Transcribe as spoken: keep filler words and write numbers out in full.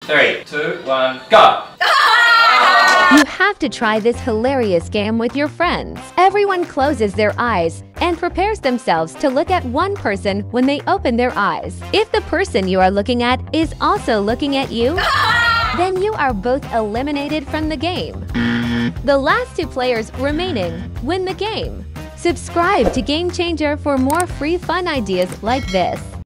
three, two, one, go! You have to try this hilarious game with your friends. Everyone closes their eyes and prepares themselves to look at one person when they open their eyes. If the person you are looking at is also looking at you, then you are both eliminated from the game. The last two players remaining win the game. Subscribe to Game Changer for more free fun ideas like this.